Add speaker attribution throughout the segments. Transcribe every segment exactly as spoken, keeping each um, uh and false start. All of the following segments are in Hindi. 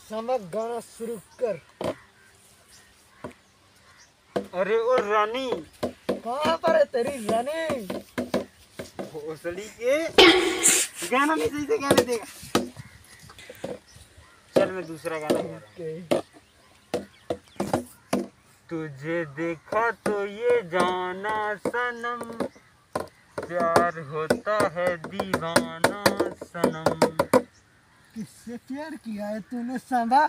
Speaker 1: समझ गाना शुरू कर।
Speaker 2: अरे ओ रानी,
Speaker 1: कहाँ पर है तेरी रानी?
Speaker 2: भोसड़ी के गाना नहीं सही से गाने देगा। चल मैं दूसरा गाना गा रहा हूँ। तुझे देखा तो ये जाना सनम, प्यार होता है दीवाना सनम।
Speaker 1: किससे प्यार किया है तूने सांबा?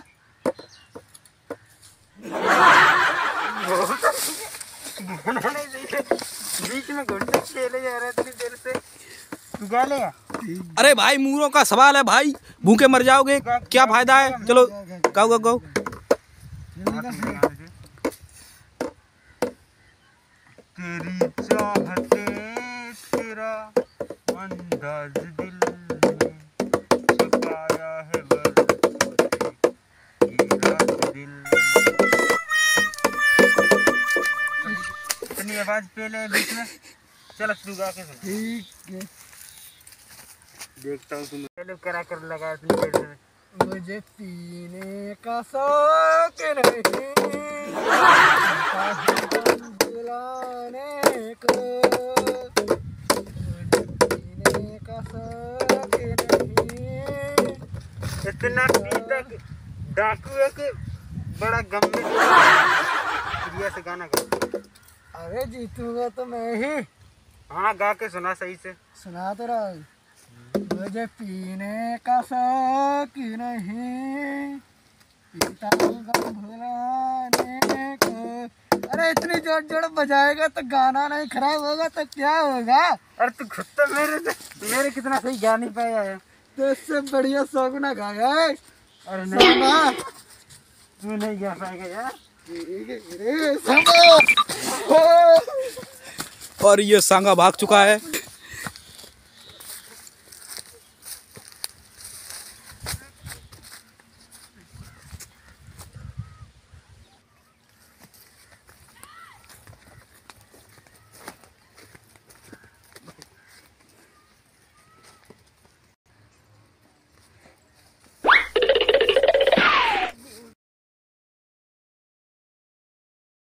Speaker 2: बीच में घुटने खेले जा रहे इतनी देर से। तू गा लेगा?
Speaker 3: अरे भाई मूरों का सवाल है भाई, भूखे मर जाओगे, क्या फायदा है। चलो गाओ गाओ गाओ।
Speaker 2: तेरी चाहते तेरा अंदाज दिल में छुपाया है दिल। इतनी आवाज पहले बीच में। चल तू गा के सुन।
Speaker 1: ठीक है,
Speaker 2: देखता हूँ तुम पहले करा कर लगा इतनी देर से।
Speaker 1: मुझे पीने का शौक नहीं, बुलाने को मुझे पीने का शौक नहीं।
Speaker 2: इतना पीता कि डाकू है कि बड़ा गम में प्रिया से गाना गा।
Speaker 1: अरे जीतूंगा तो मैं ही।
Speaker 2: हाँ गा के सुना सही से।
Speaker 1: सुना तो रहा हूँ। मुझे पीने का शौक नहीं, पीता हूँ भुलाने को। अरे इतनी जोर जोर बजाएगा तो गाना नहीं खराब होगा तो क्या होगा?
Speaker 2: अरे तू खुद तो मेरे से मेरे कितना सही गा नहीं पाया है।
Speaker 1: तो इससे बढ़िया शौक ना गाया है।
Speaker 2: अरे नहीं, तू नहीं गा पाएगा यार।
Speaker 3: और ये सांगा भाग चुका है।